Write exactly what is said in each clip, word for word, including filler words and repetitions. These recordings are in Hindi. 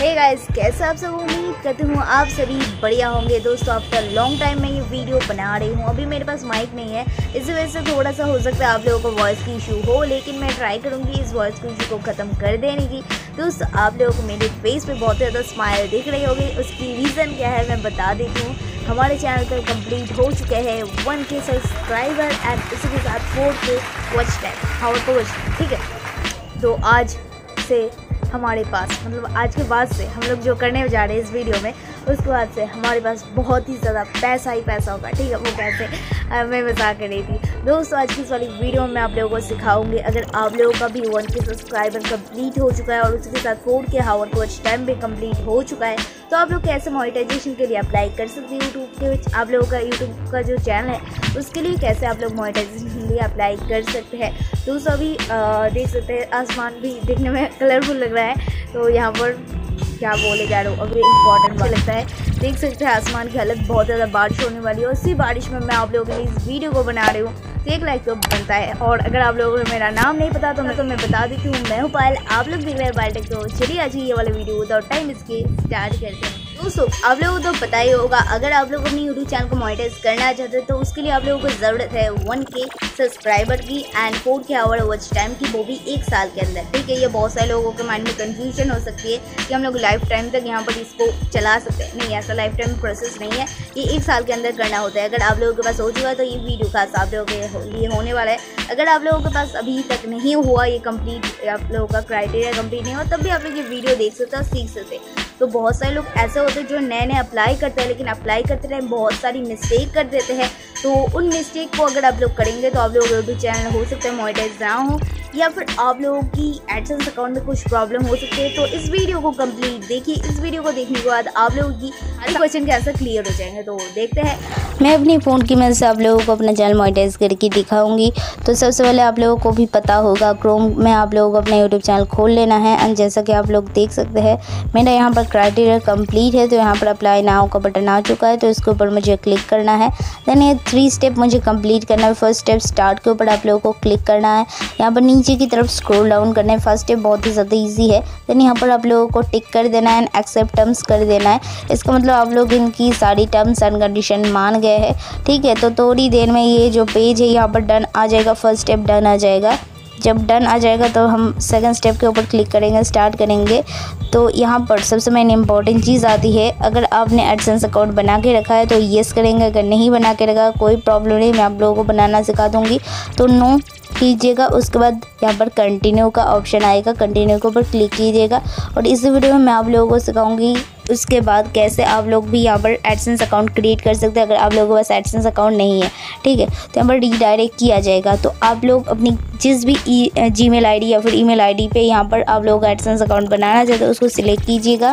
हे गाइस, कैसे आप सब? उम्मीद करती हूँ आप सभी बढ़िया होंगे। दोस्तों, आफ्टर लॉन्ग टाइम मैं ये वीडियो बना रही हूँ। अभी मेरे पास माइक नहीं है, इसी वजह से थोड़ा सा हो सकता है आप लोगों को वॉइस की इशू हो, लेकिन मैं ट्राई करूँगी इस वॉइस की इशू को ख़त्म कर देने की। दोस्तों, आप लोगों को मेरे फेस पे बहुत ज़्यादा स्माइल दिख रही होगी। उसकी रीज़न क्या है मैं बता देती हूँ। हमारे चैनल पर कंप्लीट हो चुके हैं वन के सब्सक्राइबर एंड उसी के साथ फोर के वॉच टाइम हावर को वॉच टाइम, ठीक है। तो आज से हमारे पास मतलब आज के बाद से हम लोग जो करने जा रहे हैं इस वीडियो में, उसके बाद से हमारे पास बहुत ही ज़्यादा पैसा ही पैसा होगा, ठीक है। वो कैसे मैं मजाक कर रही थी। दोस्तों, आज की इस वाली वीडियो में आप लोगों को सिखाऊंगी, अगर आप लोगों का भी वन के सब्सक्राइबर कंप्लीट हो चुका है और उसके साथ फोर के हावर को वॉच टाइम भी कंप्लीट हो चुका है, तो आप लोग कैसे मोनेटाइजेशन के लिए अप्लाई कर सकते हैं। यूट्यूब के आप लोगों का यूट्यूब का जो चैनल है उसके लिए कैसे आप लोग मोनेटाइजेशन के लिए अप्लाई कर सकते हैं। दोस्तों, अभी देख सकते हैं आसमान भी देखने में कलरफुल लग रहा है। तो यहाँ पर क्या बोले जा रहा हूँ, अभी इंपॉर्टेंट मुझे लगता है। देख सकते हैं आसमान की हालत, बहुत ज़्यादा बारिश होने वाली है और इसी बारिश में मैं आप लोगों के लिए इस वीडियो को बना रही हूँ। तो एक लाइक तो बनता है। और अगर आप लोगों को मेरा नाम नहीं पता तो मैं तो मैं बता देती हूँ, मैं हूँ पायल, आप लोग देख रहे हैं पायल टेक। तो चलिए आज ये वाला वीडियो विदाउट टाइम इसके स्टार्ट करते हैं। दोस्तों, आप लोगों को तो पता ही होगा, अगर आप लोग अपनी यूट्यूब चैनल को मोनेटाइज करना चाहते हैं तो उसके लिए आप लोगों को ज़रूरत है वन के सब्सक्राइबर की and four K hour watch time की, वो भी एक साल के अंदर, ठीक है। ये बहुत सारे लोगों के माइंड में कंफ्यूजन हो सकती है कि हम लोग लाइफ टाइम तक यहाँ पर इसको चला सकते हैं। नहीं, ऐसा लाइफ टाइम प्रोसेस नहीं है, ये एक साल के अंदर करना होता है। अगर आप लोगों के पास हो चुका है तो ये वीडियो खास आप लोगों के लिए होने वाला है। अगर आप लोगों के पास अभी तक नहीं हुआ ये कंप्लीट, आप लोगों का क्राइटेरिया कंप्लीट नहीं हुआ, तब भी आप लोग ये वीडियो देख सकते हो, सीख सकते हैं। तो बहुत सारे लोग ऐसे होते हैं जो नए नए अप्लाई करते हैं, लेकिन अप्लाई करते टाइम बहुत सारी मिस्टेक कर देते हैं। तो उन मिस्टेक को अगर आप लोग करेंगे तो आप लोगों का यूट्यूब चैनल हो सकता है मोनेटाइज ना हो, या फिर आप लोगों की एडसेंस अकाउंट में कुछ प्रॉब्लम हो सकती है। तो इस वीडियो को कंप्लीट देखिए। इस वीडियो को देखने के बाद आप लोगों की सारे क्वेश्चन के आंसर क्लियर हो जाएंगे। तो देखते हैं। मैं अपनी फ़ोन की मदद से आप लोगों को अपना चैनल मोनेटाइज करके दिखाऊंगी। तो सबसे पहले आप लोगों को भी पता होगा, क्रोम में आप लोगों को अपना यूट्यूब चैनल खोल लेना है। एंड जैसा कि आप लोग देख सकते हैं मेरा यहाँ पर क्राइटेरिया कंप्लीट है, तो यहाँ पर अप्लाई नाउ का बटन आ चुका है। तो इसके ऊपर मुझे क्लिक करना है। देन ये थ्री स्टेप मुझे कंप्लीट करना है। फर्स्ट स्टेप स्टार्ट के ऊपर आप लोगों को क्लिक करना है। यहाँ पर नीचे की तरफ स्क्रॉल डाउन करना है। फर्स्ट स्टेप बहुत ही ज़्यादा ईजी है। देन यहाँ पर आप लोगों को टिक कर देना है एंड एक्सेप्ट टर्म्स कर देना है। इसका मतलब आप लोग इनकी सारी टर्म्स एंड कंडीशन मान गए हैं, ठीक है। तो थोड़ी देर में ये जो पेज है यहाँ पर डन आ जाएगा, फर्स्ट स्टेप डन आ जाएगा। जब डन आ जाएगा तो हम सेकंड स्टेप के ऊपर क्लिक करेंगे, स्टार्ट करेंगे। तो यहाँ पर सबसे मेन इंपॉर्टेंट चीज़ आती है, अगर आपने एडसेंस अकाउंट बना के रखा है तो येस करेंगे, अगर नहीं बना के रखा कोई प्रॉब्लम नहीं, मैं आप लोगों को बनाना सिखा दूँगी। तो नो कीजिएगा। उसके बाद यहाँ पर कंटिन्यू का ऑप्शन आएगा, कंटिन्यू के ऊपर क्लिक कीजिएगा। और इस वीडियो में मैं आप लोगों को सिखाऊंगी उसके बाद कैसे आप लोग भी यहाँ पर एडसेंस अकाउंट क्रिएट कर सकते हैं अगर आप लोगों के पास एडसेंस अकाउंट नहीं है, ठीक है। तो यहाँ पर रीडायरेक्ट किया जाएगा। तो आप लोग अपनी जिस भी ई जीमेल आईडी या फिर ईमेल आईडी पे यहाँ पर आप लोग एडसेंस अकाउंट बनाना चाहते हैं उसको सिलेक्ट कीजिएगा।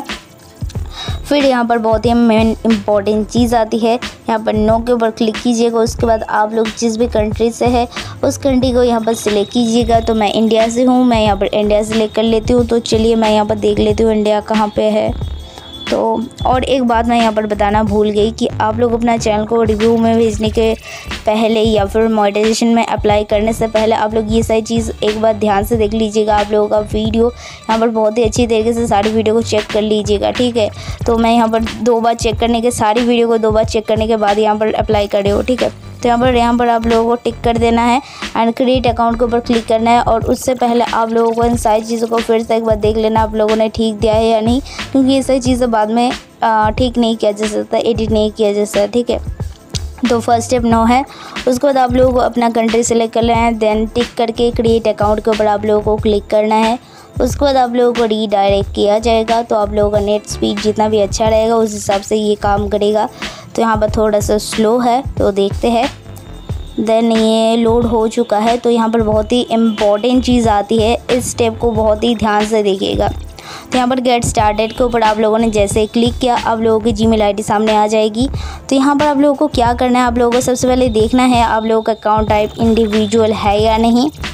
फिर यहाँ पर बहुत ही मेन इंपॉर्टेंट चीज़ आती है, यहाँ पर नो के ऊपर क्लिक कीजिएगा। उसके बाद आप लोग जिस भी कंट्री से है उस कंट्री को यहाँ पर सिलेक्ट कीजिएगा। तो मैं इंडिया से हूँ, मैं यहाँ पर इंडिया सिलेक्ट कर लेती हूँ। तो चलिए मैं यहाँ पर देख लेती हूँ इंडिया कहाँ पे है। तो और एक बात मैं यहाँ पर बताना भूल गई कि आप लोग अपना चैनल को रिव्यू में भेजने के पहले या फिर मोनेटाइजेशन में अप्लाई करने से पहले आप लोग ये सारी चीज़ एक बार ध्यान से देख लीजिएगा। आप लोगों का वीडियो यहाँ पर बहुत ही अच्छी तरीके से सारी वीडियो को चेक कर लीजिएगा, ठीक है। तो मैं यहाँ पर दो बार चेक करने के सारी वीडियो को दो बार चेक करने के बाद यहाँ पर अप्लाई कर रही हूँ, ठीक है। तो यहाँ पर यहाँ पर आप लोगों को टिक कर देना है एंड क्रिएट अकाउंट के ऊपर क्लिक करना है। और उससे पहले आप लोगों को इन सारी चीज़ों को फिर से एक बार देख लेना आप लोगों ने ठीक दिया है या नहीं, क्योंकि ये सारी चीज़ें बाद में ठीक नहीं किया जा सकता, एडिट नहीं किया जा सकता, ठीक है। तो फर्स्ट स्टेप नो है। उसके बाद आप लोगों को अपना कंट्री सेलेक्ट कर लेना है। देन टिक करके क्रिएट अकाउंट के ऊपर आप लोगों को क्लिक करना है। उसके बाद आप लोगों को रीडायरेक्ट किया जाएगा। तो आप लोगों का नेट स्पीड जितना भी अच्छा रहेगा उस हिसाब से ये काम करेगा। तो यहाँ पर थोड़ा सा स्लो है, तो देखते हैं। देन ये लोड हो चुका है। तो यहाँ पर बहुत ही इम्पॉर्टेंट चीज़ आती है, इस स्टेप को बहुत ही ध्यान से देखिएगा। तो यहाँ पर गेट स्टार्टेड के ऊपर आप लोगों ने जैसे क्लिक किया आप लोगों की जीमेल आईडी सामने आ जाएगी। तो यहाँ पर आप लोगों को क्या करना है, आप लोगों को सबसे पहले देखना है आप लोगों का अकाउंट टाइप इंडिविजुअल है या नहीं।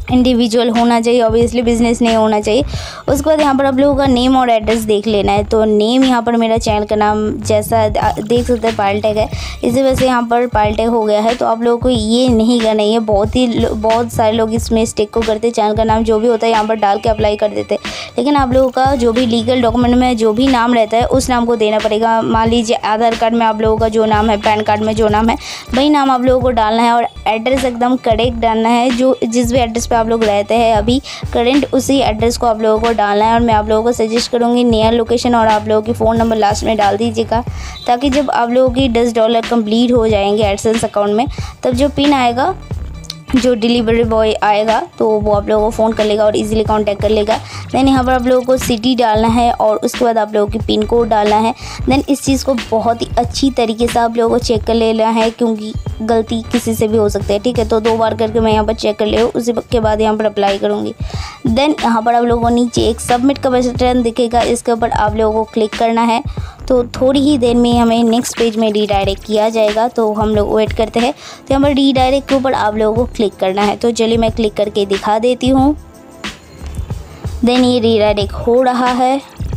इंडिविजुअल होना चाहिए, ऑब्वियसली बिजनेस नहीं होना चाहिए। उसके बाद यहाँ पर आप लोगों का नेम और एड्रेस देख लेना है। तो नेम यहाँ पर मेरा चैनल का नाम जैसा देख सकते हैं पायलटेक है, इसी वजह से यहाँ पर पायलटेक हो गया है। तो आप लोगों को ये नहीं करना है, बहुत ही बहुत सारे लोग इस मिस्टेक को करते हैं, चैनल का नाम जो भी होता है यहाँ पर डाल के अप्लाई कर देते हैं। लेकिन आप लोगों का जो भी लीगल डॉक्यूमेंट में जो भी नाम रहता है उस नाम को देना पड़ेगा। मान लीजिए आधार कार्ड में आप लोगों का जो नाम है, पैन कार्ड में जो नाम है, वही नाम आप लोगों को डालना है और एड्रेस एकदम करेक्ट डालना है। जो जिस भी एड्रेस पे आप लोग रहते हैं अभी करंट, उसी एड्रेस को आप लोगों को डालना है। और मैं आप लोगों को सजेस्ट करूँगी नियर लोकेशन और आप लोगों की फ़ोन नंबर लास्ट में डाल दीजिएगा, ताकि जब आप लोगों की दस डॉलर कंप्लीट हो जाएंगे एडसेंस अकाउंट में, तब जो पिन आएगा, जो डिलीवरी बॉय आएगा, तो वो आप लोगों को फ़ोन कर लेगा और इजीली कांटेक्ट कर लेगा। देन यहाँ पर आप लोगों को सिटी डालना है और उसके बाद आप लोगों की पिन कोड डालना है। देन इस चीज़ को बहुत ही अच्छी तरीके से आप लोगों को चेक कर लेना है, क्योंकि गलती किसी से भी हो सकती है, ठीक है। तो दो बार करके मैं यहाँ पर चेक कर ले हूँ, उसी के बाद यहाँ पर अप्लाई करूँगी। देन यहाँ पर आप लोगों को नीचे एक सबमिट का बटन दिखेगा, इसके ऊपर आप लोगों को क्लिक करना है। तो थोड़ी ही देर में हमें नेक्स्ट पेज में रीडायरेक्ट किया जाएगा, तो हम लोग वेट करते हैं। तो यहाँ पर रीडायरेक्ट के ऊपर आप लोगों को क्लिक करना है। तो चलिए मैं क्लिक करके दिखा देती हूँ। देन ये रीडायरेक्ट हो रहा है,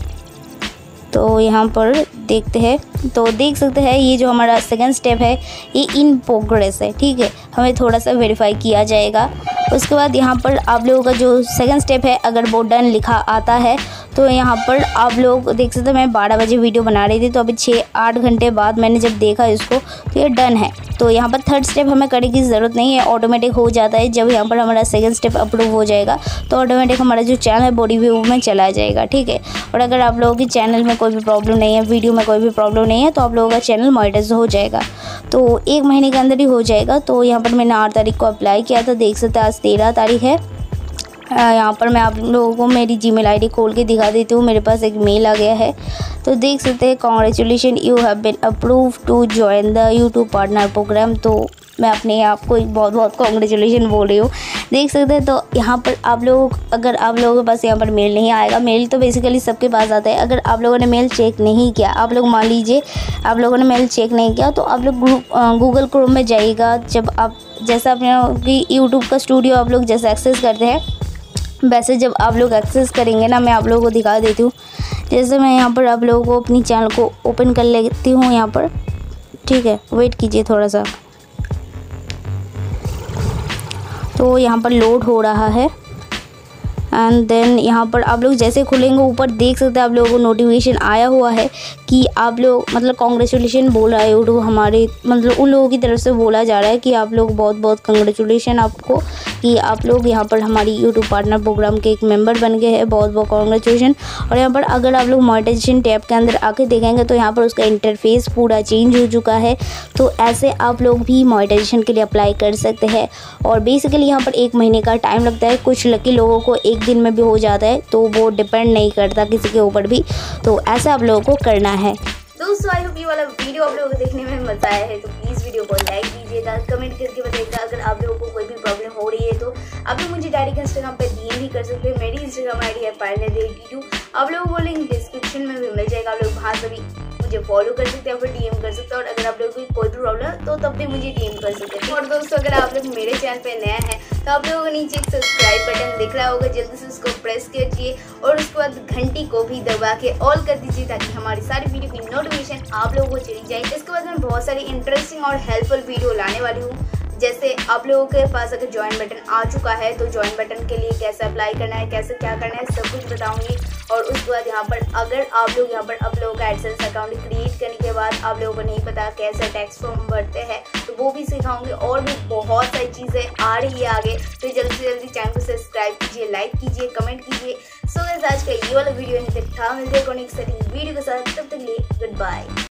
तो यहाँ पर देखते हैं। तो देख सकते हैं ये जो हमारा सेकंड स्टेप है ये इन प्रोग्रेस है, ठीक है। हमें थोड़ा सा वेरीफाई किया जाएगा। उसके बाद यहाँ पर आप लोगों का जो सेकंड स्टेप है, अगर वो डन लिखा आता है तो यहाँ पर आप लोग देख सकते हैं। मैं बारह बजे वीडियो बना रही थी, तो अभी छः आठ घंटे बाद मैंने जब देखा इसको, तो ये डन है। तो यहाँ पर थर्ड स्टेप हमें करने की ज़रूरत नहीं है, ऑटोमेटिक हो जाता है। जब यहाँ पर हमारा सेकंड स्टेप अप्रूव हो जाएगा तो ऑटोमेटिक हमारा जो चैनल है बॉडी व्यू में चला जाएगा, ठीक है। और अगर आप लोगों की चैनल में कोई भी प्रॉब्लम नहीं है, वीडियो में कोई भी प्रॉब्लम नहीं है, तो आप लोगों का चैनल मोनेटाइज हो जाएगा। तो एक महीने के अंदर ही हो जाएगा। तो यहाँ पर मैंने आठ तारीख को अप्लाई किया था, देख सकते हैं आज तेरह तारीख है। यहाँ पर मैं आप लोगों को मेरी जीमेल आईडी खोल के दिखा देती हूँ। मेरे पास एक मेल आ गया है, तो देख सकते हैं congratulation you have been approve to join the YouTube partner program. तो मैं अपने आप को बहुत बहुत कॉन्ग्रेचुलेशन बोल रही हूँ, देख सकते हैं। तो यहाँ पर आप लोग, अगर आप लोगों के पास यहाँ पर मेल नहीं आएगा, मेल तो बेसिकली सबके पास आता है। अगर आप लोगों ने मेल चेक नहीं किया, आप लोग मान लीजिए आप लोगों ने मेल चेक नहीं किया, तो आप लोग गूगल क्रोम में जाइएगा। जब आप जैसा अपने यूट्यूब का स्टूडियो आप लोग जैसे एक्सेस करते हैं, वैसे जब आप लोग एक्सेस करेंगे ना, मैं आप लोगों को दिखा देती हूँ। जैसे मैं यहाँ पर आप लोगों को अपनी चैनल को ओपन कर लेती हूँ यहाँ पर, ठीक है। वेट कीजिए थोड़ा सा, तो यहाँ पर लोड हो रहा है। एंड देन यहाँ पर आप लोग जैसे खुलेंगे, ऊपर देख सकते हैं आप लोगों को नोटिफिकेशन आया हुआ है कि आप लोग मतलब कॉन्ग्रेचुलेशन बोल रहा है यूट्यूब, हमारे मतलब उन लोगों की तरफ से बोला जा रहा है कि आप लोग बहुत बहुत कॉन्ग्रेचुलेशन आपको, कि आप लोग यहाँ पर हमारी यूट्यूब पार्टनर प्रोग्राम के एक मेंबर बन गए हैं, बहुत बहुत कॉन्ग्रेचुलेशन। और यहाँ पर अगर आप लोग मोनेटाइजेशन टैब के अंदर आके देखेंगे तो यहाँ पर उसका इंटरफेस पूरा चेंज हो चुका है। तो ऐसे आप लोग भी मोनेटाइजेशन के लिए अप्लाई कर सकते हैं। और बेसिकली यहाँ पर एक महीने का टाइम लगता है, कुछ लकी लोगों को एक दिन में भी हो जाता है, तो वो डिपेंड नहीं करता किसी के ऊपर भी। तो ऐसा आप लोगों को करना है। दोस्तों आई होप ये वाला वीडियो आप लोगों को देखने में मजा आया है, तो प्लीज़ वीडियो को लाइक कीजिएगा, कमेंट करके बताइएगा। अगर आप लोगों को कोई भी प्रॉब्लम हो रही है तो आप लोग मुझे डायरेक्ट इंस्टाग्राम पर डीएम भी कर सकते हैं। मेरी इंस्टाग्राम आईडी है पायलटेक। आप लोगों को लिंक डिस्क्रिप्शन में भी मिल जाएगा, आप लोग वहाँ से भी मुझे फॉलो कर सकते हैं, फिर डीएम कर सकते हैं। और अगर आप लोगों को कोई भी प्रॉब्लम है तो तब भी मुझे डीएम कर सकते हैं। और दोस्तों अगर आप लोग मेरे चैनल पे नया है तो आप लोगों को नीचे एक सब्सक्राइब बटन दिख रहा होगा, जल्दी से उसको प्रेस कीजिए और उसके बाद घंटी को भी दबा के ऑल कर दीजिए, ताकि हमारी सारी वीडियो की नोटिफिकेशन आप लोगों को चली जाए। इसके बाद मैं बहुत सारी इंटरेस्टिंग और हेल्पफुल वीडियो लाने वाली हूँ। जैसे आप लोगों के पास अगर ज्वाइन बटन आ चुका है तो ज्वाइन बटन के लिए कैसे अप्लाई करना है, कैसे क्या करना है, सब कुछ बताऊंगी। और उसके बाद यहाँ पर अगर आप लोग यहाँ पर आप लोगों का एडसेंस अकाउंट क्रिएट करने के बाद आप लोगों को नहीं पता कैसे टैक्स फॉर्म भरते हैं, तो वो भी सिखाऊंगी। और भी बहुत सारी चीज़ें आ रही है आगे, तो जल्दी से जल्दी चैनल को सब्सक्राइब कीजिए, लाइक कीजिए, कमेंट कीजिए। सो गाइस आज का ये वाला वीडियो यहीं तक था, मिलते हैं नेक्स्ट वीडियो के साथ, तब तक के लिए गुड बाय।